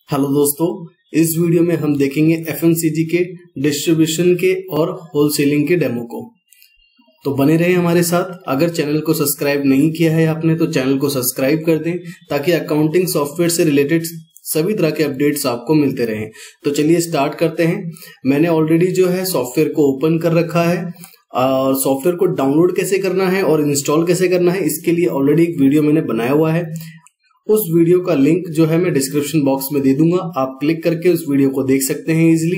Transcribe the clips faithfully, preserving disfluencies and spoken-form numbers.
Hello दोस्तों, इस video में हम देखेंगे एफएमसीजी के डिस्ट्रीब्यूशन के और होलसेलिंग के डेमो को। तो बने रहे हमारे साथ। अगर चैनल को सब्सक्राइब नहीं किया है आपने तो चैनल को सब्सक्राइब कर दें ताकि अकाउंटिंग सॉफ्टवेयर से रिलेटेड सभी तरह के अपडेट्स आपको मिलते रहें। तो चलिए स्टार्ट करते हैं। मैंने ऑलरेडी जो है सॉफ्टवेयर को ओपन कर रखा है और सॉफ्टवेयर को डाउनलोड कैसे करना है और इंस्टॉल कैसे करना है इसके लिए ऑलरेडी एक वीडियो मैंने बनाया हुआ है। उस वीडियो का लिंक जो है मैं डिस्क्रिप्शन बॉक्स में दे दूंगा, आप क्लिक करके उस वीडियो को देख सकते हैं इजीली।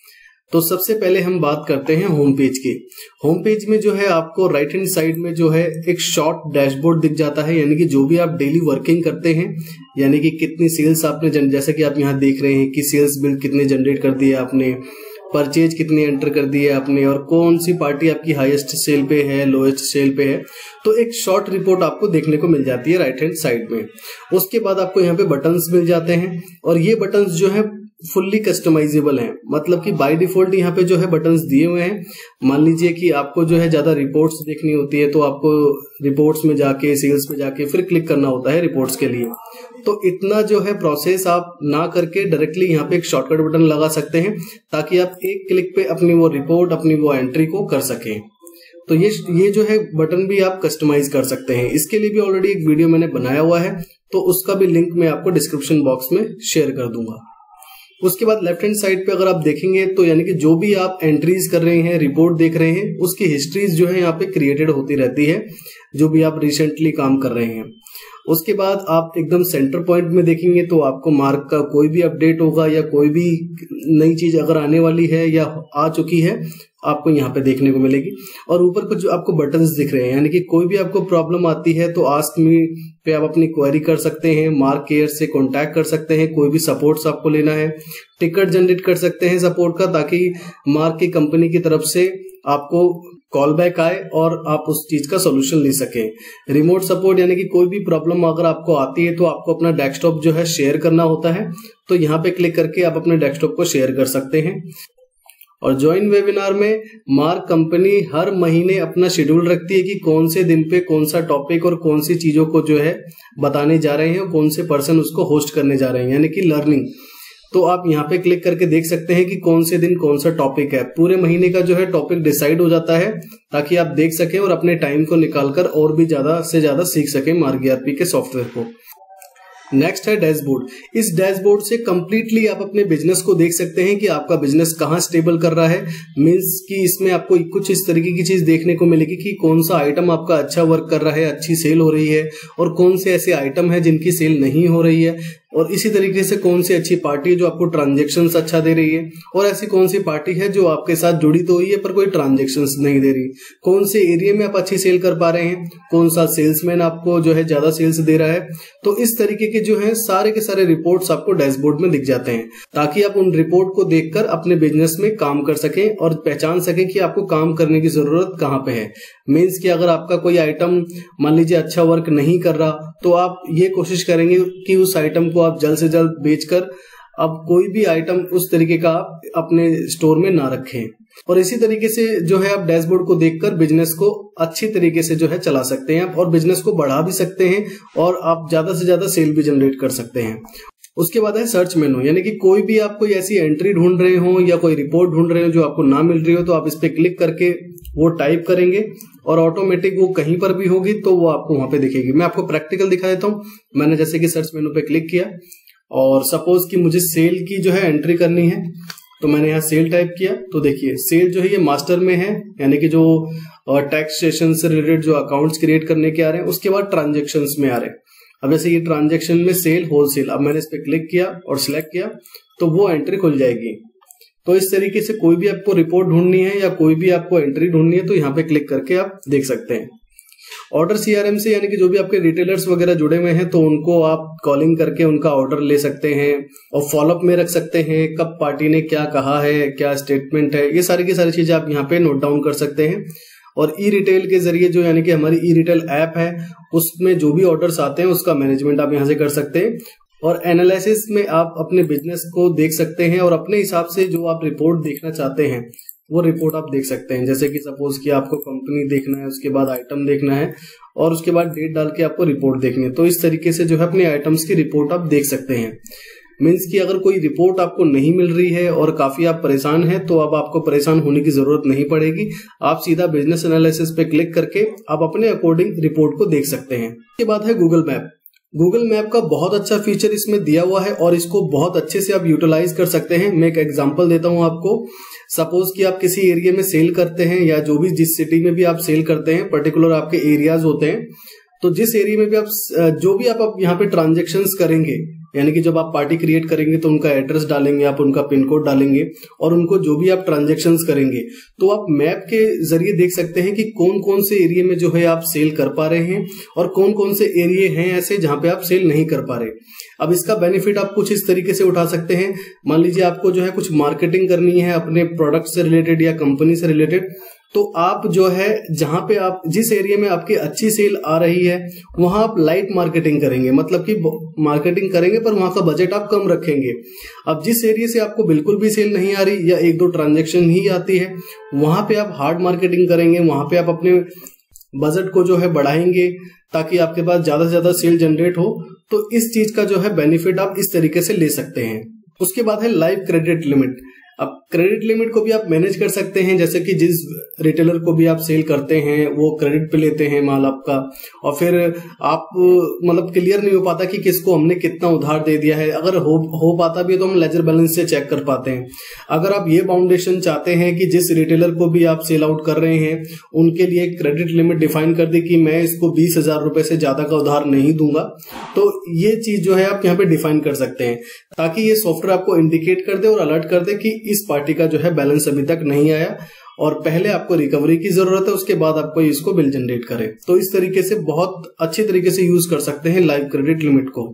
तो सबसे पहले हम बात करते हैं होम पेज की। होम पेज में जो है आपको राइट हैंड साइड में जो है एक शॉर्ट डैशबोर्ड दिख जाता है, यानी कि जो भी आप डेली वर्किंग करते हैं, यानी कि कितनी सेल्स आपने, जैसे कि आप यहाँ देख रहे हैं कि सेल्स बिल कितने जनरेट कर दिए आपने, परचेज कितने एंटर कर दिए आपने और कौन सी पार्टी आपकी हाईएस्ट सेल पे है, लोएस्ट सेल पे है। तो एक शॉर्ट रिपोर्ट आपको देखने को मिल जाती है राइट हैंड साइड में। उसके बाद आपको यहाँ पे बटन्स मिल जाते हैं और ये बटन्स जो है फुल्ली कस्टमाइजेबल हैं, मतलब कि बाय डिफॉल्ट यहाँ पे जो है बटन्स दिए हुए हैं। मान लीजिए कि आपको जो है ज्यादा रिपोर्ट्स देखनी होती है तो आपको रिपोर्ट्स में जाके सेल्स में जाके फिर क्लिक करना होता है रिपोर्ट्स के लिए। तो इतना जो है प्रोसेस आप ना करके डायरेक्टली यहाँ पे एक शॉर्टकट बटन लगा सकते हैं ताकि आप एक क्लिक पे अपनी वो रिपोर्ट, अपनी वो एंट्री को कर सकें। तो ये ये जो है बटन भी आप कस्टमाइज कर सकते हैं। इसके लिए भी ऑलरेडी एक वीडियो मैंने बनाया हुआ है, तो उसका भी लिंक मैं आपको डिस्क्रिप्शन बॉक्स में शेयर कर दूंगा। उसके बाद लेफ्ट हैंड साइड पे अगर आप देखेंगे तो यानी कि जो भी आप एंट्रीज कर रहे हैं, रिपोर्ट देख रहे हैं, उसकी हिस्ट्रीज जो है यहाँ पे क्रिएटेड होती रहती है, जो भी आप रिसेंटली काम कर रहे हैं। उसके बाद आप एकदम सेंटर पॉइंट में देखेंगे तो आपको मार्क का कोई भी अपडेट होगा या कोई भी नई चीज अगर आने वाली है या आ चुकी है आपको यहाँ पे देखने को मिलेगी। और ऊपर कुछ आपको बटन्स दिख रहे हैं, यानी कि कोई भी आपको प्रॉब्लम आती है तो आस्क मी पे आप अपनी क्वेरी कर सकते हैं, मार्क केयर से कांटेक्ट कर सकते हैं, कोई भी सपोर्ट्स आपको लेना है, टिकट जनरेट कर सकते हैं सपोर्ट का, ताकि मार्क की कंपनी की तरफ से आपको कॉल बैक आए और आप उस चीज का सोल्यूशन ले सकें। रिमोट सपोर्ट, यानी कि कोई भी प्रॉब्लम अगर आपको आती है तो आपको अपना डेस्कटॉप जो है शेयर करना होता है, तो यहाँ पे क्लिक करके आप अपने डेस्कटॉप को शेयर कर सकते हैं। और ज्वाइन वेबिनार में मार्क कंपनी हर महीने अपना शेड्यूल रखती है कि कौन से दिन पे कौन सा टॉपिक और कौन सी चीजों को जो है बताने जा रहे हैं और कौन से पर्सन उसको होस्ट करने जा रहे हैं, यानी कि लर्निंग। तो आप यहाँ पे क्लिक करके देख सकते हैं कि कौन से दिन कौन सा टॉपिक है। पूरे महीने का जो है टॉपिक डिसाइड हो जाता है ताकि आप देख सकें और अपने टाइम को निकालकर और भी ज्यादा से ज्यादा सीख सकें मार्क ईआरपी के सॉफ्टवेयर को। नेक्स्ट है डैशबोर्ड। इस डैशबोर्ड से कंप्लीटली आप अपने बिजनेस को देख सकते हैं कि आपका बिजनेस कहाँ स्टेबल कर रहा है। मींस कि इसमें आपको कुछ इस तरीके की चीज देखने को मिलेगी कि कौन सा आइटम आपका अच्छा वर्क कर रहा है, अच्छी सेल हो रही है, और कौन से ऐसे आइटम है जिनकी सेल नहीं हो रही है, और इसी तरीके से कौन सी अच्छी पार्टी है जो आपको ट्रांजेक्शन्स अच्छा दे रही है, और ऐसी कौन सी पार्टी है जो आपके साथ जुड़ी तो हुई है पर कोई ट्रांजेक्शन्स नहीं दे रही। कौन से एरिया में आप अच्छी सेल कर पा रहे हैं, कौन सा सेल्समैन आपको जो है ज्यादा सेल्स दे रहा है। तो इस तरीके के जो है सारे के सारे रिपोर्ट्स आपको डैशबोर्ड में दिख जाते हैं ताकि आप उन रिपोर्ट को देखकर अपने बिजनेस में काम कर सकें और पहचान सकें कि आपको काम करने की जरूरत कहाँ पे है। मीन्स कि अगर आपका कोई आइटम मान लीजिए अच्छा वर्क नहीं कर रहा तो आप ये कोशिश करेंगे कि उस आइटम को आप जल्द से जल्द बेचकर अब कोई भी आइटम उस तरीके का आप अपने स्टोर में ना रखें। और इसी तरीके से जो है आप डैशबोर्ड को देखकर बिजनेस को अच्छी तरीके से जो है चला सकते हैं और बिजनेस को बढ़ा भी सकते हैं और आप ज्यादा से ज्यादा सेल भी जनरेट कर सकते हैं। उसके बाद है सर्च मेनू, यानी कि कोई भी आप कोई ऐसी एंट्री ढूंढ रहे हो या कोई रिपोर्ट ढूंढ रहे हो जो आपको ना मिल रही हो तो आप इस पे क्लिक करके वो टाइप करेंगे और ऑटोमेटिक वो कहीं पर भी होगी तो वो आपको वहां पे दिखेगी। मैं आपको प्रैक्टिकल दिखा देता हूँ। मैंने जैसे कि सर्च मेनू पे क्लिक किया और सपोज कि मुझे सेल की जो है एंट्री करनी है तो मैंने यहाँ सेल टाइप किया, तो देखिए सेल जो है ये मास्टर में है, यानी कि जो टैक्सेशन से रिलेटेड जो अकाउंट्स क्रिएट करने के आ रहे हैं। उसके बाद ट्रांजेक्शन्स में आ रहे हैं। अब जैसे ये ट्रांजेक्शन में सेल, होलसेल, अब मैंने इस पे क्लिक किया और सिलेक्ट किया तो वो एंट्री खुल जाएगी। तो इस तरीके से कोई भी आपको रिपोर्ट ढूंढनी है या कोई भी आपको एंट्री ढूंढनी है तो यहाँ पे क्लिक करके आप देख सकते हैं। ऑर्डर सीआरएम से, यानी कि जो भी आपके रिटेलर्स वगैरह जुड़े हुए हैं तो उनको आप कॉलिंग करके उनका ऑर्डर ले सकते हैं और फॉलोअप में रख सकते हैं, कब पार्टी ने क्या कहा है, क्या स्टेटमेंट है, ये सारी की सारी चीजें आप यहाँ पे नोट डाउन कर सकते हैं। और ई रिटेल के जरिए जो यानी कि हमारी ई रिटेल ऐप है उसमें जो भी ऑर्डर्स आते हैं उसका मैनेजमेंट आप यहाँ से कर सकते हैं। और एनालिसिस में आप अपने बिजनेस को देख सकते हैं और अपने हिसाब से जो आप रिपोर्ट देखना चाहते हैं वो रिपोर्ट आप देख सकते हैं। जैसे कि सपोज कि आपको कंपनी देखना है, उसके बाद आइटम देखना है और उसके बाद डेट डाल के आपको रिपोर्ट देखनी है, तो इस तरीके से जो है अपने आइटम्स की रिपोर्ट आप देख सकते हैं। मीन्स कि अगर कोई रिपोर्ट आपको नहीं मिल रही है और काफी आप परेशान हैं, तो अब आपको परेशान होने की जरूरत नहीं पड़ेगी। आप सीधा बिजनेस एनालिसिस पे क्लिक करके आप अपने अकॉर्डिंग रिपोर्ट को देख सकते हैं। इसके बाद है गूगल मैप। गूगल मैप का बहुत अच्छा फीचर इसमें दिया हुआ है और इसको बहुत अच्छे से आप यूटिलाइज कर सकते हैं। मैं एक एग्जांपल देता हूं आपको। सपोज कि आप किसी एरिया में सेल करते हैं, या जो भी जिस सिटी में भी आप सेल करते हैं, पर्टिकुलर आपके एरियाज होते हैं, तो जिस एरिया में भी आप जो भी आप, आप यहाँ पे ट्रांजेक्शन्स करेंगे, यानी कि जब आप पार्टी क्रिएट करेंगे तो उनका एड्रेस डालेंगे, आप उनका पिन कोड डालेंगे और उनको जो भी आप ट्रांजेक्शन्स करेंगे, तो आप मैप के जरिए देख सकते हैं कि कौन कौन से एरिया में जो है आप सेल कर पा रहे हैं और कौन कौन से एरिया हैं ऐसे जहां पे आप सेल नहीं कर पा रहे। अब इसका बेनिफिट आप कुछ इस तरीके से उठा सकते हैं। मान लीजिए आपको जो है कुछ मार्केटिंग करनी है अपने प्रोडक्ट से रिलेटेड या कंपनी से रिलेटेड, तो आप जो है जहां पे आप जिस एरिया में आपकी अच्छी सेल आ रही है वहां आप लाइट मार्केटिंग करेंगे, मतलब कि मार्केटिंग करेंगे पर वहां का बजट आप कम रखेंगे। अब जिस एरिया से आपको बिल्कुल भी सेल नहीं आ रही या एक दो ट्रांजैक्शन ही आती है, वहां पे आप हार्ड मार्केटिंग करेंगे, वहां पे आप अपने बजट को जो है बढ़ाएंगे ताकि आपके पास ज्यादा से ज्यादा सेल जनरेट हो। तो इस चीज का जो है बेनिफिट आप इस तरीके से ले सकते हैं। उसके बाद है लाइव क्रेडिट लिमिट। अब क्रेडिट लिमिट को भी आप मैनेज कर सकते हैं, जैसे कि जिस रिटेलर को भी आप सेल करते हैं वो क्रेडिट पे लेते हैं माल आपका, और फिर आप मतलब क्लियर नहीं हो पाता कि किसको हमने कितना उधार दे दिया है। अगर हो हो पाता भी है तो हम लेजर बैलेंस से चेक कर पाते हैं। अगर आप ये बाउंडेशन चाहते हैं कि जिस रिटेलर को भी आप सेल आउट कर रहे हैं उनके लिए क्रेडिट लिमिट डिफाइन कर दे कि मैं इसको बीस हजार रुपए से ज्यादा का उधार नहीं दूंगा, तो ये चीज जो है आप यहाँ पे डिफाइन कर सकते हैं ताकि ये सॉफ्टवेयर आपको इंडिकेट कर दे और अलर्ट कर दे कि इस पार्टी का जो है बैलेंस अभी तक नहीं आया और पहले आपको रिकवरी की जरूरत है, उसके बाद आपको इसको बिल जनरेट करे। तो इस तरीके से बहुत अच्छी तरीके से यूज कर सकते हैं लाइव क्रेडिट लिमिट को।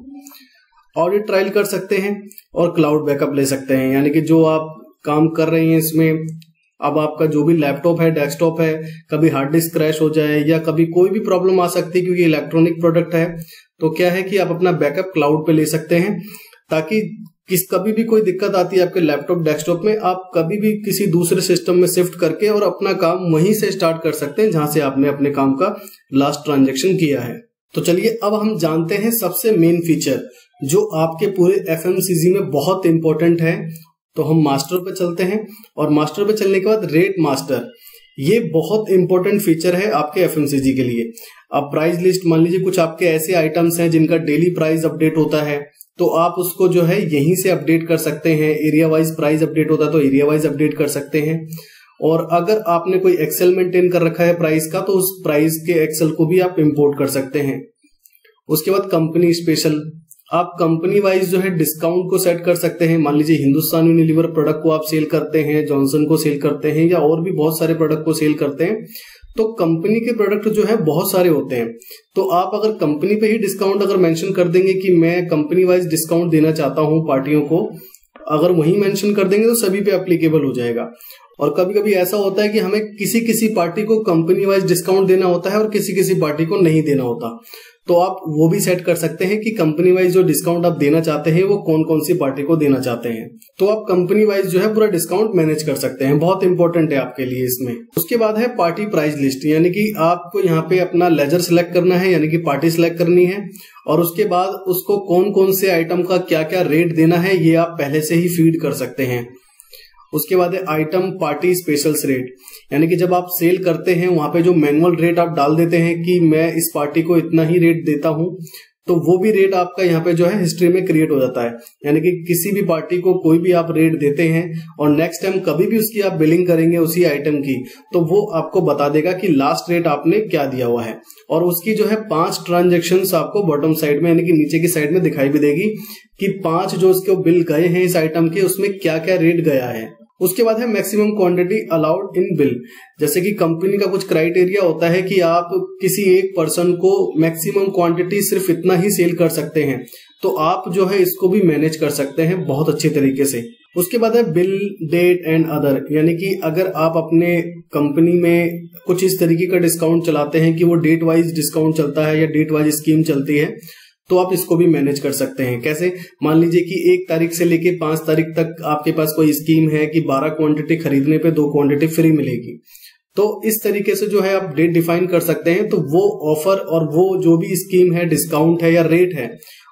ऑडिट ट्रायल कर सकते हैं और क्लाउड बैकअप ले सकते हैं, यानी कि जो आप काम कर रहे हैं इसमें, अब आपका जो भी लैपटॉप है, डेस्कटॉप है, कभी हार्ड डिस्क क्रैश हो जाए या कभी कोई भी प्रॉब्लम आ सकती है क्योंकि इलेक्ट्रॉनिक प्रोडक्ट है, तो क्या है कि आप अपना बैकअप क्लाउड पे ले सकते हैं ताकि किस कभी भी कोई दिक्कत आती है आपके लैपटॉप डेस्कटॉप में, आप कभी भी किसी दूसरे सिस्टम में शिफ्ट करके और अपना काम वहीं से स्टार्ट कर सकते हैं जहां से आपने अपने काम का लास्ट ट्रांजैक्शन किया है। तो चलिए अब हम जानते हैं सबसे मेन फीचर जो आपके पूरे एफएमसीजी में बहुत इंपॉर्टेंट है। तो हम मास्टर पे चलते हैं और मास्टर पे चलने के बाद रेट मास्टर, ये बहुत इंपॉर्टेंट फीचर है आपके एफएमसीजी के लिए। अब प्राइस लिस्ट, मान लीजिए कुछ आपके ऐसे आइटम्स हैं जिनका डेली प्राइस अपडेट होता है, तो आप उसको जो है यहीं से अपडेट कर सकते हैं। एरिया वाइज प्राइस अपडेट होता है तो एरिया वाइज अपडेट कर सकते हैं। और अगर आपने कोई एक्सेल मेंटेन कर रखा है प्राइस का, तो उस प्राइस के एक्सेल को भी आप इंपोर्ट कर सकते हैं। उसके बाद कंपनी स्पेशल, आप कंपनी वाइज जो है डिस्काउंट को सेट कर सकते हैं। मान लीजिए हिंदुस्तान यूनिलीवर प्रोडक्ट को आप सेल करते हैं, जॉनसन को सेल करते हैं या और भी बहुत सारे प्रोडक्ट को सेल करते हैं, तो कंपनी के प्रोडक्ट जो है बहुत सारे होते हैं। तो आप अगर कंपनी पे ही डिस्काउंट अगर मेंशन कर देंगे कि मैं कंपनी वाइज डिस्काउंट देना चाहता हूं पार्टियों को, अगर वही मेंशन कर देंगे तो सभी पे एप्लीकेबल हो जाएगा। और कभी कभी ऐसा होता है कि हमें किसी किसी पार्टी को कंपनी वाइज डिस्काउंट देना होता है और किसी किसी पार्टी को नहीं देना होता, तो आप वो भी सेट कर सकते हैं कि कंपनी वाइज जो डिस्काउंट आप देना चाहते हैं वो कौन कौन सी पार्टी को देना चाहते हैं। तो आप कंपनी वाइज जो है पूरा डिस्काउंट मैनेज कर सकते हैं, बहुत इंपॉर्टेंट है आपके लिए इसमें। उसके बाद है पार्टी प्राइस लिस्ट, यानी कि आपको यहाँ पे अपना लेजर सिलेक्ट करना है, यानी कि पार्टी सिलेक्ट करनी है और उसके बाद उसको कौन कौन से आइटम का क्या क्या रेट देना है ये आप पहले से ही फीड कर सकते हैं। उसके बाद है आइटम पार्टी स्पेशल्स रेट, यानी कि जब आप सेल करते हैं वहां पे जो मैनुअल रेट आप डाल देते हैं कि मैं इस पार्टी को इतना ही रेट देता हूं, तो वो भी रेट आपका यहाँ पे जो है हिस्ट्री में क्रिएट हो जाता है। यानी कि किसी भी पार्टी को कोई भी आप रेट देते हैं और नेक्स्ट टाइम कभी भी उसकी आप बिलिंग करेंगे उसी आइटम की, तो वो आपको बता देगा कि लास्ट रेट आपने क्या दिया हुआ है। और उसकी जो है पांच ट्रांजेक्शन्स आपको बॉटम साइड में, यानी कि नीचे की साइड में दिखाई भी देगी कि पांच जो उसके बिल गए हैं इस आइटम के, उसमें क्या क्या रेट गया है। उसके बाद है maximum quantity allowed in bill, जैसे कि कंपनी का कुछ क्राइटेरिया होता है कि आप किसी एक पर्सन को मैक्सिमम क्वांटिटी सिर्फ इतना ही सेल कर सकते हैं, तो आप जो है इसको भी मैनेज कर सकते हैं बहुत अच्छे तरीके से। उसके बाद है बिल डेट एंड अदर, यानी कि अगर आप अपने कंपनी में कुछ इस तरीके का डिस्काउंट चलाते हैं कि वो डेट वाइज डिस्काउंट चलता है या डेट वाइज स्कीम चलती है, तो आप इसको भी मैनेज कर सकते हैं। कैसे? मान लीजिए कि एक तारीख से लेके पांच तारीख तक आपके पास कोई स्कीम है कि बारह क्वांटिटी खरीदने पे दो क्वांटिटी फ्री मिलेगी, तो इस तरीके से जो है आप डेट डिफाइन कर सकते हैं। तो वो ऑफर और वो जो भी स्कीम है, डिस्काउंट है या रेट है,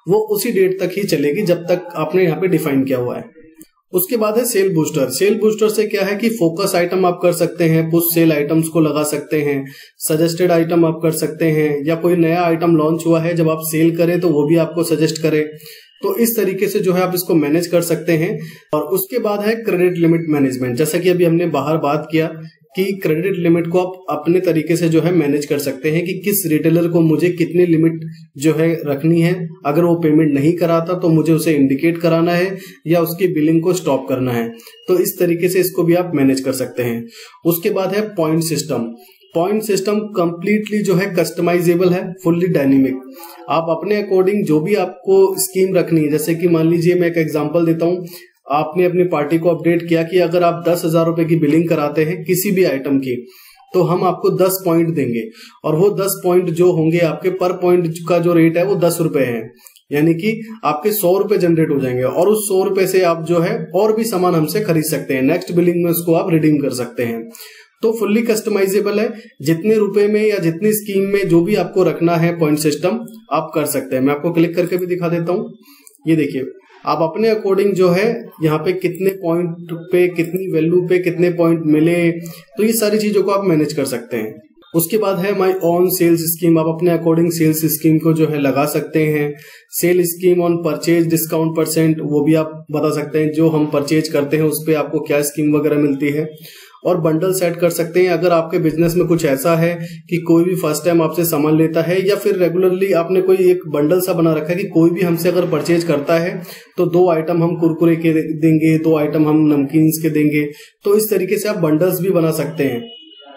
वो उसी डेट तक ही चलेगी जब तक आपने यहाँ पे डिफाइन किया हुआ है। उसके बाद है सेल बूस्टर। सेल बूस्टर से क्या है कि फोकस आइटम आप कर सकते हैं, पुश सेल आइटम्स को लगा सकते हैं, सजेस्टेड आइटम आप कर सकते हैं, या कोई नया आइटम लॉन्च हुआ है जब आप सेल करें तो वो भी आपको सजेस्ट करे। तो इस तरीके से जो है आप इसको मैनेज कर सकते हैं। और उसके बाद है क्रेडिट लिमिट मैनेजमेंट। जैसा कि अभी हमने बाहर बात किया कि क्रेडिट लिमिट को आप अपने तरीके से जो है मैनेज कर सकते हैं कि किस रिटेलर को मुझे कितनी लिमिट जो है रखनी है। अगर वो पेमेंट नहीं कराता तो मुझे उसे इंडिकेट कराना है या उसकी बिलिंग को स्टॉप करना है। तो इस तरीके से इसको भी आप मैनेज कर सकते हैं। उसके बाद है point system. Point system completely जो है कस्टमाइजेबल है, फुल्ली डायनेमिक। आप अपने अकॉर्डिंग जो भी आपको स्कीम रखनी है, जैसे कि मान लीजिए मैं एक एग्जांपल देता हूं, आपने अपनी पार्टी को अपडेट किया कि अगर आप दस हजार रुपए की बिलिंग कराते हैं किसी भी आइटम की तो हम आपको दस पॉइंट देंगे, और वो दस पॉइंट जो होंगे आपके पर पॉइंट का जो रेट है वो दस रुपए है, यानी कि आपके सौ रुपए जनरेट हो जाएंगे। और उस सौ रुपए से आप जो है और भी सामान हमसे खरीद सकते हैं, नेक्स्ट बिलिंग में उसको आप रिडीम कर सकते हैं। तो फुल्ली कस्टमाइजेबल है, जितने रुपए में या जितनी स्कीम में जो भी आपको रखना है पॉइंट सिस्टम आप कर सकते हैं। मैं आपको क्लिक करके भी दिखा देता हूं। ये देखिए, आप अपने अकॉर्डिंग जो है यहाँ पे कितने पॉइंट पे, कितनी वैल्यू पे कितने पॉइंट मिले, तो ये सारी चीजों को आप मैनेज कर सकते हैं। उसके बाद है माई ऑन सेल्स स्कीम। आप अपने अकॉर्डिंग सेल्स स्कीम को जो है लगा सकते हैं। Sale scheme on purchase discount percent, वो भी आप बता सकते हैं, जो हम परचेज करते हैं उस पर आपको क्या स्कीम वगैरह मिलती है। और बंडल सेट कर सकते हैं। अगर आपके बिजनेस में कुछ ऐसा है कि कोई भी फर्स्ट टाइम आपसे सामान लेता है, या फिर रेगुलरली आपने कोई एक बंडल सा बना रखा है कि कोई भी हमसे अगर परचेज करता है तो दो आइटम हम कुरकुरे के देंगे, दो आइटम हम नमकीन्स के देंगे, तो इस तरीके से आप बंडल्स भी बना सकते हैं।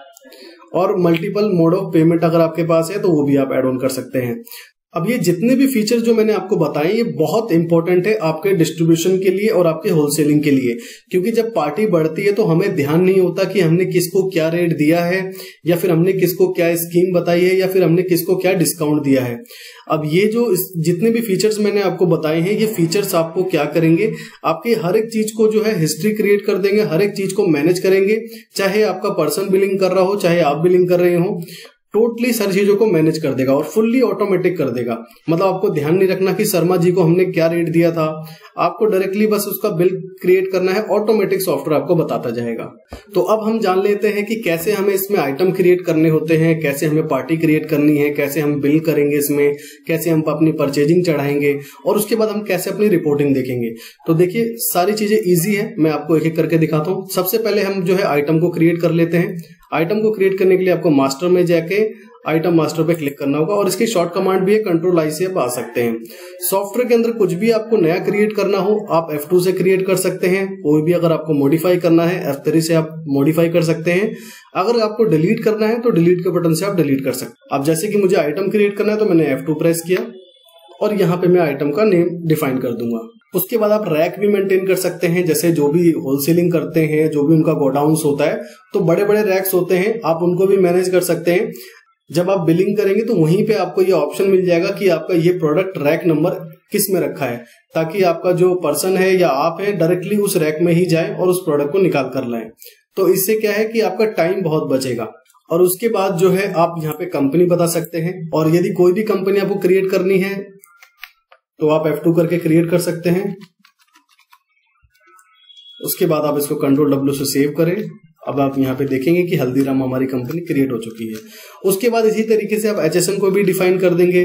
और मल्टीपल मोड ऑफ पेमेंट अगर आपके पास है तो वो भी आप एड ऑन कर सकते हैं। अब ये जितने भी फीचर जो मैंने आपको बताए ये बहुत इंपॉर्टेंट है आपके डिस्ट्रीब्यूशन के लिए और आपके होलसेलिंग के लिए, क्योंकि जब पार्टी बढ़ती है तो हमें ध्यान नहीं होता कि हमने किसको क्या रेट दिया है, या फिर हमने किसको क्या स्कीम बताई है, या फिर हमने किसको क्या डिस्काउंट दिया है। अब ये जो जितने भी फीचर्स मैंने आपको बताए हैं, ये फीचर्स आपको क्या करेंगे, आपकी हर एक चीज को जो है हिस्ट्री क्रिएट कर देंगे, हर एक चीज को मैनेज करेंगे। चाहे आपका पर्सन बिलिंग कर रहा हो, चाहे आप बिलिंग कर रहे हो, टोटली सारी चीजों को मैनेज कर देगा और फुल्ली ऑटोमेटिक कर देगा। मतलब आपको ध्यान नहीं रखना कि शर्मा जी को हमने क्या रेट दिया था, आपको डायरेक्टली बस उसका बिल क्रिएट करना है, ऑटोमेटिक सॉफ्टवेयर आपको बताता जाएगा। तो अब हम जान लेते हैं कि कैसे हमें इसमें आइटम क्रिएट करने होते हैं, कैसे हमें पार्टी क्रिएट करनी है, कैसे हम बिल करेंगे इसमें, कैसे हम अपनी परचेजिंग चढ़ाएंगे, और उसके बाद हम कैसे अपनी रिपोर्टिंग देखेंगे। तो देखिए सारी चीजें ईजी है, मैं आपको एक एक करके दिखाता हूँ। सबसे पहले हम जो है आइटम को क्रिएट कर लेते हैं। आइटम को क्रिएट करने के लिए आपको मास्टर में जाके आइटम मास्टर पे क्लिक करना होगा, और इसकी शॉर्ट कमांड भी है, कंट्रोल आई से आप आ सकते हैं। सॉफ्टवेयर के अंदर कुछ भी आपको नया क्रिएट करना हो आप एफ टू से क्रिएट कर सकते हैं, कोई भी अगर आपको मॉडिफाई करना है एफ थ्री से आप मॉडिफाई कर सकते हैं। अगर आपको डिलीट करना है तो डिलीट के बटन से आप डिलीट कर सकते हैं। अब जैसे कि मुझे आइटम क्रिएट करना है तो मैंने एफ टू प्रेस किया और यहाँ पे मैं आइटम का नेम डिफाइन कर दूंगा। उसके बाद आप रैक भी मेंटेन कर सकते हैं, जैसे जो भी होलसेलिंग करते हैं, जो भी उनका गोडाउन्स होता है तो बड़े बड़े रैक्स होते हैं, आप उनको भी मैनेज कर सकते हैं। जब आप बिलिंग करेंगे तो वहीं पे आपको ये ऑप्शन मिल जाएगा कि आपका ये प्रोडक्ट रैक नंबर किस में रखा है, ताकि आपका जो पर्सन है या आप है डायरेक्टली उस रैक में ही जाए और उस प्रोडक्ट को निकाल कर लाए। तो इससे क्या है कि आपका टाइम बहुत बचेगा। और उसके बाद जो है आप यहाँ पे कंपनी बता सकते हैं, और यदि कोई भी कंपनी आपको क्रिएट करनी है तो आप एफ टू करके क्रिएट कर सकते हैं। उसके बाद आप इसको कंट्रोल डब्ल्यू से सेव करें। अब आप यहाँ पे देखेंगे कि हल्दीराम हमारी कंपनी क्रिएट हो चुकी है। उसके बाद इसी तरीके से आप एच एस एन को भी डिफाइन कर देंगे,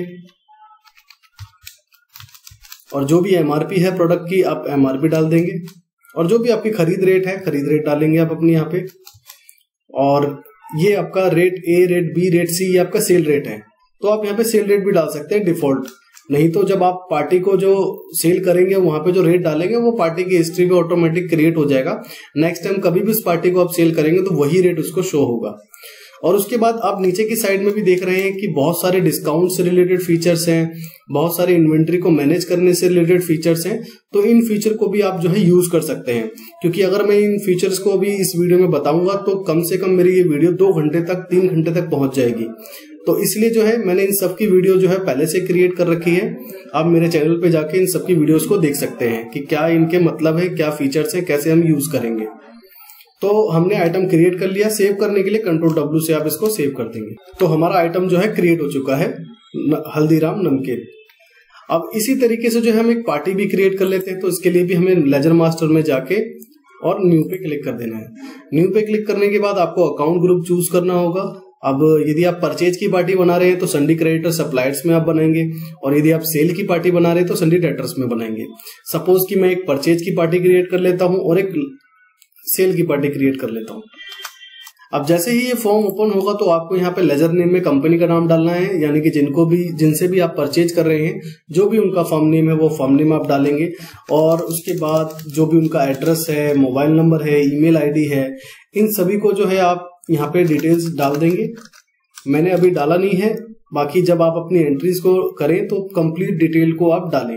और जो भी एमआरपी है प्रोडक्ट की आप एमआरपी डाल देंगे, और जो भी आपकी खरीद रेट है खरीद रेट डालेंगे आप अपनी यहाँ पे। और ये आपका rate A, rate B, rate C, ये आपका सेल रेट है, तो आप यहाँ पे सेल रेट भी डाल सकते हैं डिफॉल्ट। नहीं तो जब आप पार्टी को जो सेल करेंगे वहां पे जो रेट डालेंगे वो पार्टी की हिस्ट्री में ऑटोमेटिक क्रिएट हो जाएगा। नेक्स्ट टाइम कभी भी उस पार्टी को आप सेल करेंगे तो वही रेट उसको शो होगा। और उसके बाद आप नीचे की साइड में भी देख रहे हैं कि बहुत सारे डिस्काउंट से रिलेटेड फीचर्स हैं, बहुत सारे इन्वेंट्री को मैनेज करने से रिलेटेड फीचर्स हैं। तो इन फीचर को भी आप जो है यूज कर सकते हैं, क्योंकि अगर मैं इन फीचर्स को भी इस वीडियो में बताऊंगा तो कम से कम मेरी ये वीडियो दो घंटे तक तीन घंटे तक पहुंच जाएगी। तो इसलिए जो है मैंने इन सब की वीडियो जो है पहले से क्रिएट कर रखी है। आप मेरे चैनल पे जाके इन सब की वीडियोस को देख सकते हैं कि क्या इनके मतलब है, क्या फीचर्स है, कैसे हम यूज करेंगे। तो हमने आइटम क्रिएट कर लिया। सेव करने के लिए कंट्रोल डब्ल्यू से आप इसको सेव कर देंगे। तो हमारा आइटम जो है क्रिएट हो चुका है, हल्दीराम नमकीन। अब इसी तरीके से जो है हम एक पार्टी भी क्रिएट कर लेते हैं, तो इसके लिए भी हमें लेजर मास्टर में जाके और न्यू पे क्लिक कर देना है। न्यू पे क्लिक करने के बाद आपको अकाउंट ग्रुप चूज करना होगा। अब यदि आप परचेज की पार्टी बना रहे हैं तो संडी क्रेडिटर सप्लायर्स में आप बनाएंगे, और यदि आप सेल की पार्टी बना रहे हैं तो संडी डेटर्स में बनाएंगे। सपोज कि मैं एक परचेज की पार्टी क्रिएट कर लेता हूं और एक सेल की पार्टी क्रिएट कर लेता हूं। अब जैसे ही ये फॉर्म ओपन होगा तो आपको यहाँ पे लेजर नेम में कंपनी का नाम डालना है, यानी कि जिनको भी जिनसे भी आप परचेज कर रहे हैं जो भी उनका फर्म नेम है वो फर्म नेम आप डालेंगे, और उसके बाद जो भी उनका एड्रेस है, मोबाइल नंबर है, ईमेल आईडी है, इन सभी को जो है आप यहाँ पे डिटेल्स डाल देंगे। मैंने अभी डाला नहीं है, बाकी जब आप अपनी एंट्रीज को करें तो कंप्लीट डिटेल को आप डालें,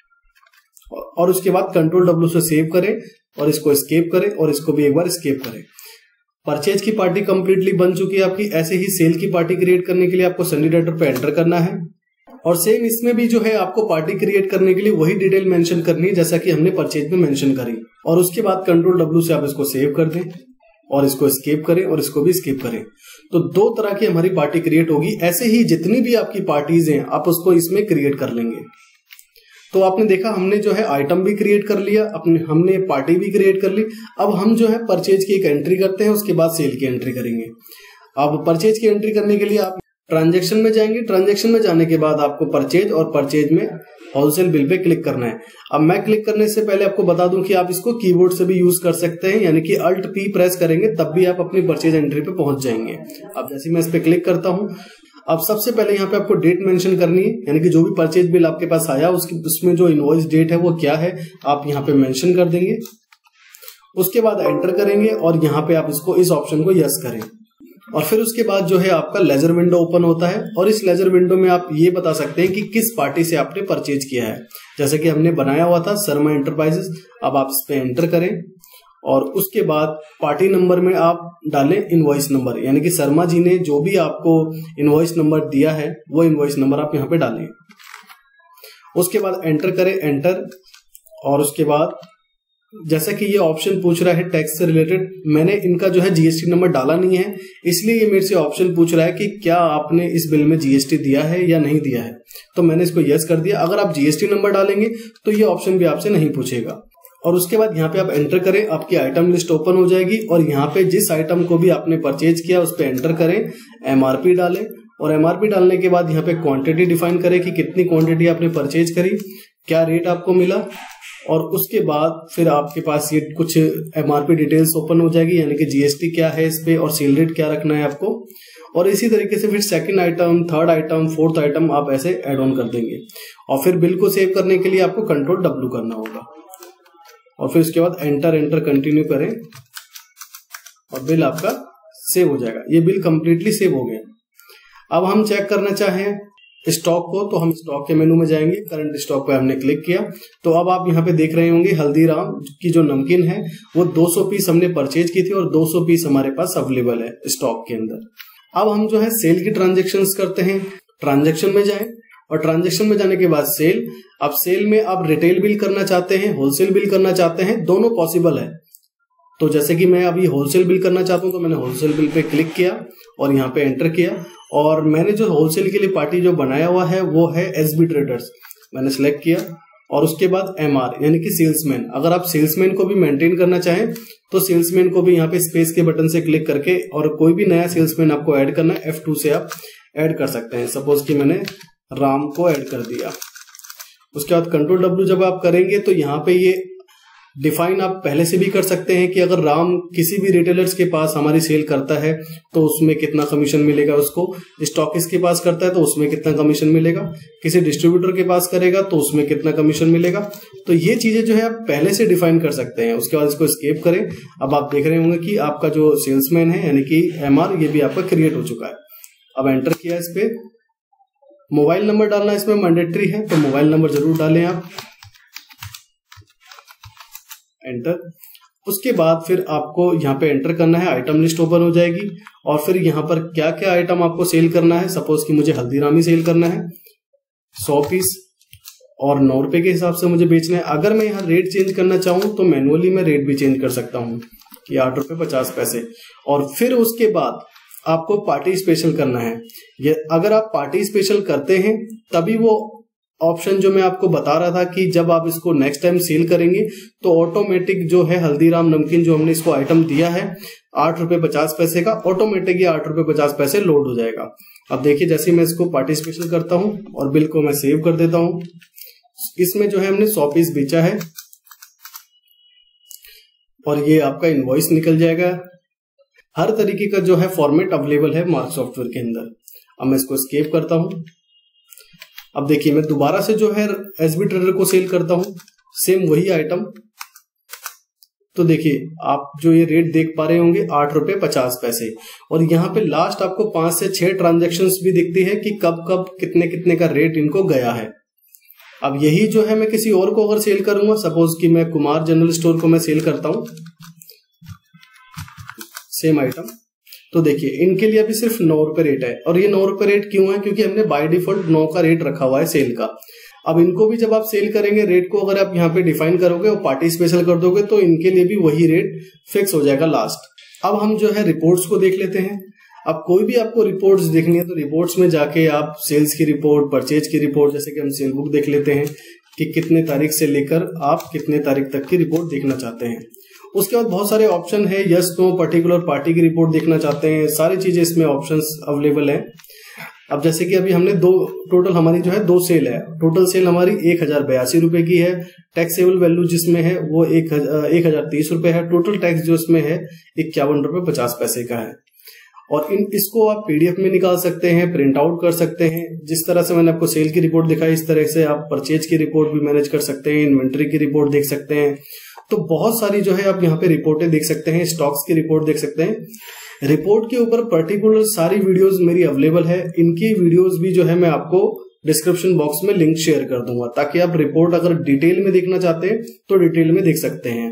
और उसके बाद कंट्रोल डब्ल्यू से सेव करें और इसको एस्केप करें और इसको भी एक बार एस्केप करें। परचेज की पार्टी कंप्लीटली बन चुकी है आपकी। ऐसे ही सेल की पार्टी क्रिएट करने के लिए आपको संडी डेटर पे एंटर करना है, और सेम इसमें भी जो है आपको पार्टी क्रिएट करने के लिए वही डिटेल मेंशन करनी है जैसा कि हमने परचेज में मेंशन करी, और उसके बाद कंट्रोल डब्ल्यू से आप इसको सेव कर दें और इसको एस्केप करें और इसको भी एस्केप करें। तो दो तरह की हमारी पार्टी क्रिएट होगी। ऐसे ही जितनी भी आपकी पार्टीज हैं आप उसको इसमें क्रिएट कर लेंगे। तो आपने देखा हमने जो है आइटम भी क्रिएट कर लिया, अपने हमने पार्टी भी क्रिएट कर ली। अब हम जो है परचेज की एक एंट्री करते हैं, उसके बाद सेल की एंट्री करेंगे। अब परचेज की एंट्री करने के लिए आप ट्रांजैक्शन में जाएंगे। ट्रांजैक्शन में जाने के बाद आपको परचेज और परचेज में होलसेल बिल पे क्लिक करना है। अब मैं क्लिक करने से पहले आपको बता दूं कि आप इसको कीबोर्ड से भी यूज कर सकते हैं, यानी कि अल्ट पी प्रेस करेंगे तब भी आप अपनी परचेज एंट्री पे पहुंच जाएंगे। अब जैसे मैं इस पे क्लिक करता हूं, अब सबसे पहले यहाँ पे आपको डेट मेंशन करनी है, यानी कि जो भी परचेज बिल आपके पास आया उसकी उसमें जो इनवॉइस डेट है वो क्या है आप यहाँ पे मेंशन कर देंगे। उसके बाद एंटर करेंगे और यहाँ पे आप इसको इस ऑप्शन को यस करें, और फिर उसके बाद जो है आपका लेजर विंडो ओपन होता है, और इस लेजर विंडो में आप ये बता सकते हैं कि किस पार्टी से आपने परचेज किया है। जैसे कि हमने बनाया हुआ था शर्मा एंटरप्राइजेस। अब आप इस पे एंटर करें और उसके बाद पार्टी नंबर में आप डालें इनवॉइस नंबर, यानी कि शर्मा जी ने जो भी आपको इनवॉइस नंबर दिया है वो इनवॉइस नंबर आप यहाँ पे डालें। उसके बाद एंटर करें, एंटर, और उसके बाद जैसा कि ये ऑप्शन पूछ रहा है टैक्स से रिलेटेड, मैंने इनका जो है जीएसटी नंबर डाला नहीं है, इसलिए ये मेरे से ऑप्शन पूछ रहा है कि क्या आपने इस बिल में जीएसटी दिया है या नहीं दिया है। तो मैंने इसको यस कर दिया। अगर आप जीएसटी नंबर डालेंगे तो ये ऑप्शन भी आपसे नहीं पूछेगा। और उसके बाद यहाँ पे आप एंटर करें, आपकी आइटम लिस्ट ओपन हो जाएगी, और यहाँ पे जिस आइटम को भी आपने परचेज किया उस पर एंटर करें, एमआरपी डालें, और एमआरपी डालने के बाद यहाँ पे क्वांटिटी डिफाइन करें कि कितनी क्वांटिटी आपने परचेज करी, क्या रेट आपको मिला, और उसके बाद फिर आपके पास ये कुछ एमआरपी डिटेल्स ओपन हो जाएगी, यानी कि जीएसटी क्या है इस पे और सेल रेट क्या रखना है आपको। और इसी तरीके से फिर second item, third item, fourth item आप ऐसे ऐड ऑन कर देंगे, और फिर बिल को सेव करने के लिए आपको कंट्रोल डब्ल्यू करना होगा, और फिर उसके बाद एंटर एंटर कंटिन्यू करें और बिल आपका सेव हो जाएगा। ये बिल कंप्लीटली सेव हो गया। अब हम चेक करना चाहें स्टॉक को तो हम स्टॉक के मेनू में जाएंगे, करंट स्टॉक पे हमने क्लिक किया तो अब आप यहाँ पे देख रहे होंगे हल्दीराम की जो नमकीन है वो दो सौ पीस हमने परचेज की थी और दो सौ पीस हमारे पास अवेलेबल है स्टॉक के अंदर। अब हम जो है सेल की ट्रांजेक्शन्स करते हैं। ट्रांजेक्शन में जाएं और ट्रांजेक्शन में जाने के बाद सेल। अब सेल में आप रिटेल बिल करना चाहते हैं, होलसेल बिल करना चाहते हैं, दोनों पॉसिबल है। तो जैसे कि मैं अभी होलसेल बिल करना चाहता हूं तो मैंने होलसेल बिल पे क्लिक किया और यहाँ पे एंटर किया, और मैंने जो होलसेल के लिए पार्टी जो बनाया हुआ है वो है एसबी ट्रेडर्स, मैंने सेलेक्ट किया। और उसके बाद एमआर यानी कि सेल्समैन। अगर आप सेल्समैन को भी मेंटेन करना चाहें तो सेल्समैन को भी यहाँ पे स्पेस के बटन से क्लिक करके और कोई भी नया सेल्समैन आपको ऐड करना है एफ टू से आप ऐड कर सकते हैं। सपोज कि मैंने राम को ऐड कर दिया। उसके बाद कंट्रोल डब्ल्यू जब आप करेंगे तो यहाँ पे ये डिफाइन आप पहले से भी कर सकते हैं कि अगर राम किसी भी रिटेलर्स के पास हमारी सेल करता है तो उसमें कितना कमीशन मिलेगा, उसको स्टॉकिस्ट के पास करता है तो उसमें कितना कमीशन मिलेगा, किसी डिस्ट्रीब्यूटर के पास करेगा तो उसमें कितना कमीशन मिलेगा। तो ये चीजें जो है आप पहले से डिफाइन कर सकते हैं। उसके बाद इसको एस्केप करें। अब आप देख रहे होंगे कि आपका जो सेल्समैन है यानी कि एमआर ये भी आपका क्रिएट हो चुका है। अब एंटर किया इस पे। मोबाइल नंबर डालना इसमें मैंडेटरी है तो मोबाइल नंबर जरूर डालें आप। एंटर। उसके बाद फिर आपको यहाँ पे एंटर करना है, आइटम लिस्ट ओपन हो जाएगी और फिर यहाँ पर क्या क्या आइटम आपको सेल करना है। सपोज कि मुझे हल्दीराम ही सेल करना है सौ पीस और नौ रुपए के हिसाब से मुझे बेचना है। अगर मैं यहाँ रेट चेंज करना चाहूँ तो मैनुअली मैं रेट भी चेंज कर सकता हूँ कि आठ रुपए पचास पैसे। और फिर उसके बाद आपको पार्टी स्पेशल करना है। ये अगर आप पार्टी स्पेशल करते हैं तभी वो ऑप्शन जो मैं आपको बता रहा था कि जब आप इसको नेक्स्ट टाइम सेल करेंगे तो ऑटोमेटिक जो है हल्दीराम नमकीन जो हमने इसको आइटम दिया है आठ रुपए पचास पैसे का, ऑटोमेटिक ये आठ रुपए पचास पैसे लोड हो जाएगा। अब देखिए जैसे मैं इसको पार्टी स्पेशल करता हूं और बिल को मैं सेव कर देता हूं, इसमें जो है हमने सौ पीस बेचा है और ये आपका इनवॉइस निकल जाएगा। हर तरीके का जो है फॉर्मेट अवेलेबल है मार्क सॉफ्टवेयर के अंदर। अब मैं इसको एस्केप करता हूं। अब देखिए मैं दोबारा से जो है एसबी ट्रेडर को सेल करता हूं, सेम वही आइटम। तो देखिए आप जो ये रेट देख पा रहे होंगे आठ रुपए पचास पैसे, और यहाँ पे लास्ट आपको पांच से छह ट्रांजेक्शन्स भी दिखती है कि कब कब कितने कितने का रेट इनको गया है। अब यही जो है मैं किसी और को अगर सेल करूंगा, सपोज कि मैं कुमार जनरल स्टोर को मैं सेल करता हूं सेम आइटम, तो देखिए इनके लिए अभी सिर्फ नौ रुपए रेट है। और ये नौ रुपए रेट क्यों है? क्योंकि हमने बाय डिफॉल्ट नौ का रेट रखा हुआ है सेल का। अब इनको भी जब आप सेल करेंगे रेट को अगर आप यहाँ पे डिफाइन करोगे और पार्टी स्पेशल कर दोगे तो इनके लिए भी वही रेट फिक्स हो जाएगा लास्ट। अब हम जो है रिपोर्ट्स को देख लेते हैं। अब कोई भी आपको रिपोर्ट्स देखनी है तो रिपोर्ट्स में जाके आप सेल्स की रिपोर्ट, परचेज की रिपोर्ट, जैसे कि हम सेल बुक देख लेते हैं कि कितने तारीख से लेकर आप कितने तारीख तक की रिपोर्ट देखना चाहते हैं। उसके बाद बहुत सारे ऑप्शन है, यस नो, पर्टिकुलर पार्टी की रिपोर्ट देखना चाहते हैं, सारी चीजें इसमें ऑप्शंस अवेलेबल है। अब जैसे कि अभी हमने दो टोटल हमारी जो है दो सेल है, टोटल सेल हमारी एक हजार बयासी रुपए की है, टैक्सेबल वैल्यू जिसमें है वो एक एक हजार तीस रुपए है, टोटल टैक्स जो इसमें है इक्यावन रुपए पचास पैसे का है। और इन इसको आप पीडीएफ में निकाल सकते हैं, प्रिंट आउट कर सकते हैं। जिस तरह से मैंने आपको सेल की रिपोर्ट दिखाई इस तरह से आप परचेज की रिपोर्ट भी मैनेज कर सकते हैं, इन्वेंट्री की रिपोर्ट देख सकते हैं। तो बहुत सारी जो है आप यहाँ पे रिपोर्टें देख सकते हैं, स्टॉक्स की रिपोर्ट देख सकते हैं। रिपोर्ट के ऊपर पर्टिकुलर सारी वीडियोस मेरी अवेलेबल है। इनकी वीडियोस भी जो है मैं आपको डिस्क्रिप्शन बॉक्स में लिंक शेयर कर दूंगा, ताकि आप रिपोर्ट अगर डिटेल में देखना चाहते हैं तो डिटेल में देख सकते हैं।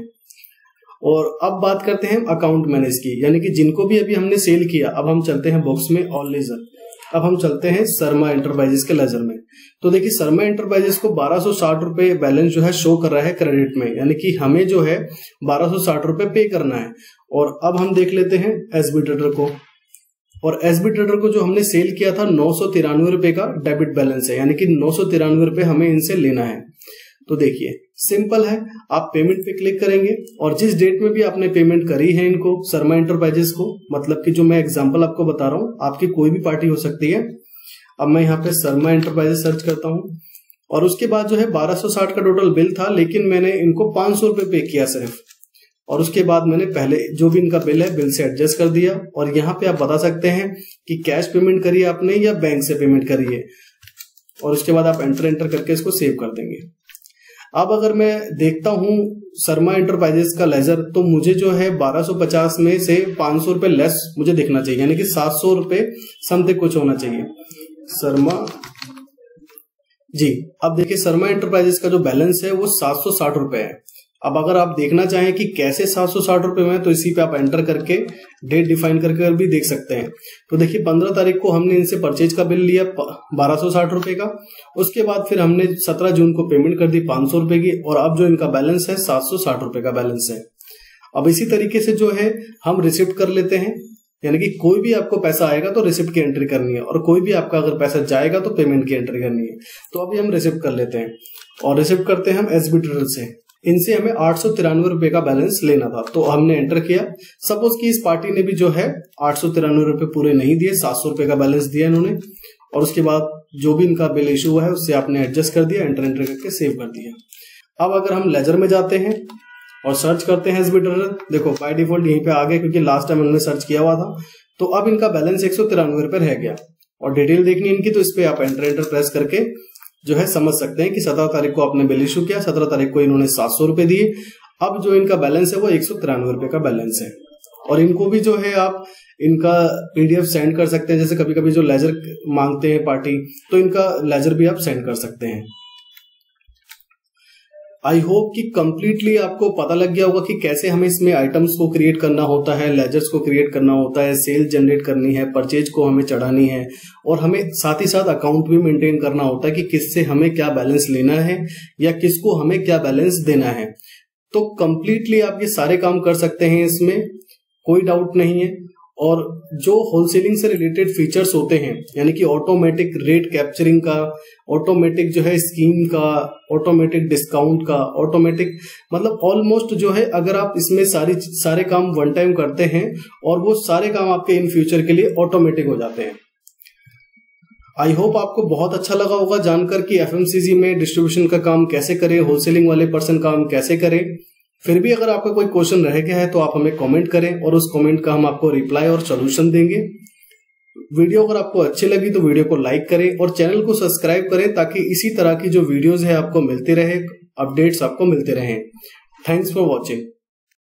और अब बात करते हैं अकाउंट मैनेज की, यानी कि जिनको भी अभी हमने सेल किया। अब हम चलते हैं बॉक्स में ऑल लेजर। अब हम चलते हैं शर्मा एंटरप्राइजेस के लेजर में। तो देखिए शर्मा एंटरप्राइजेस को बारह सौ साठ रुपए बैलेंस जो है शो कर रहा है क्रेडिट में, यानी कि हमें जो है बारह सौ साठ रुपए पे करना है। और अब हम देख लेते हैं एसबी ट्रेडर को, और एसबी ट्रेडर को जो हमने सेल किया था नौ सौ तिरानवे रुपए का डेबिट बैलेंस है, यानी कि नौ सौ तिरानवे रुपए हमें इनसे लेना है। तो देखिए सिंपल है, आप पेमेंट पे क्लिक करेंगे और जिस डेट में भी आपने पेमेंट करी है इनको शर्मा एंटरप्राइजेस को, मतलब कि जो मैं एग्जांपल आपको बता रहा हूं आपकी कोई भी पार्टी हो सकती है। अब मैं यहाँ पे शर्मा एंटरप्राइजेस सर्च करता हूं और उसके बाद जो है बारह सौ साठ का टोटल बिल था, लेकिन मैंने इनको पांच सौ रुपए पे किया सिर्फ। और उसके बाद मैंने पहले जो भी इनका बिल है बिल से एडजस्ट कर दिया। और यहाँ पे आप बता सकते हैं कि कैश पेमेंट करी आपने या बैंक से पेमेंट करी है, और उसके बाद आप एंटर एंटर करके इसको सेव कर देंगे। अब अगर मैं देखता हूं शर्मा एंटरप्राइजेस का लेजर, तो मुझे जो है बारह सौ पचास में से पांच सौ रुपए लेस मुझे देखना चाहिए, यानी कि सात सौ रुपए समथिंग कुछ होना चाहिए। शर्मा जी, अब देखिए शर्मा एंटरप्राइजेस का जो बैलेंस है वो सात सौ साठ रुपए है। अब अगर आप देखना चाहें कि कैसे सात सौ साठ रुपए में, तो इसी पे आप एंटर करके डेट डिफाइन करके भी देख सकते हैं। तो देखिए पंद्रह तारीख को हमने इनसे परचेज का बिल लिया बारह सौ साठ रुपए का, उसके बाद फिर हमने सत्रह जून को पेमेंट कर दी पांच सौ रुपए की, और अब जो इनका बैलेंस है सात सौ साठ रुपए का बैलेंस है। अब इसी तरीके से जो है हम रिसिप्ट कर लेते हैं, यानी कि कोई भी आपको पैसा आएगा तो रिसिप्ट की एंट्री करनी है, और कोई भी आपका अगर पैसा जाएगा तो पेमेंट की एंट्री करनी है। तो अभी हम रिसिप्ट कर लेते हैं, और रिसिप्ट करते हैं हम एसबी ट्रेडर से। इनसे हमें आठ सौ तिरानवे रुपए का बैलेंस लेना था, तो हमने एंटर किया। सपोज कि इस पार्टी ने भी जो है आठ सौ तिरानवे रुपए पूरे नहीं दिए, सात सौ रुपए का बैलेंस दिया इन्होंने, और उसके बाद जो भी इनका बिल इशू हुआ है उससे आपने एडजस्ट कर दिया, एंटर एंटर करके सेव कर दिया। अब अगर हम लेजर में जाते हैं और सर्च करते हैं एसबी ट्रेडर, देखो बाय डिफॉल्ट यहीं पे आ गया क्योंकि लास्ट टाइम हमने सर्च किया हुआ था। तो अब इनका बैलेंस एक सौ तिरानवे रुपए रह गया, और डिटेल देखनी इनकी तो इस पे आप एंटर एंटर प्रेस करके जो है समझ सकते हैं कि सत्रह तारीख को आपने बिल इशू किया, सत्रह तारीख को इन्होंने सात सौ रुपए दिए। अब जो इनका बैलेंस है वो एक सौ तिरानवे रुपए का बैलेंस है। और इनको भी जो है आप इनका पीडीएफ सेंड कर सकते हैं, जैसे कभी कभी जो लेजर मांगते हैं पार्टी, तो इनका लेजर भी आप सेंड कर सकते हैं। आई होप कि कंप्लीटली आपको पता लग गया होगा कि कैसे हमें इसमें आइटम्स को क्रिएट करना होता है, लेजर्स को क्रिएट करना होता है, सेल जनरेट करनी है, परचेज को हमें चढ़ानी है, और हमें साथ ही साथ अकाउंट भी मेंटेन करना होता है कि किससे हमें क्या बैलेंस लेना है या किसको हमें क्या बैलेंस देना है। तो कंप्लीटली आप ये सारे काम कर सकते हैं, इसमें कोई डाउट नहीं है। और जो होलसेलिंग से रिलेटेड फीचर्स होते हैं, यानी कि ऑटोमेटिक रेट कैप्चरिंग का, ऑटोमेटिक जो है स्कीम का, ऑटोमेटिक डिस्काउंट का, ऑटोमेटिक मतलब ऑलमोस्ट जो है, अगर आप इसमें सारी सारे काम वन टाइम करते हैं और वो सारे काम आपके इन फ्यूचर के लिए ऑटोमेटिक हो जाते हैं। आई होप आपको बहुत अच्छा लगा होगा जानकर कि एफएमसीजी में डिस्ट्रीब्यूशन का काम कैसे करें, होलसेलिंग वाले पर्सन काम कैसे करें। फिर भी अगर आपका कोई क्वेश्चन रह गया है तो आप हमें कमेंट करें और उस कमेंट का हम आपको रिप्लाई और सॉल्यूशन देंगे। वीडियो अगर आपको अच्छी लगी तो वीडियो को लाइक करें और चैनल को सब्सक्राइब करें ताकि इसी तरह की जो वीडियोस है आपको मिलते रहे, अपडेट्स आपको मिलते रहें। Thanks for watching.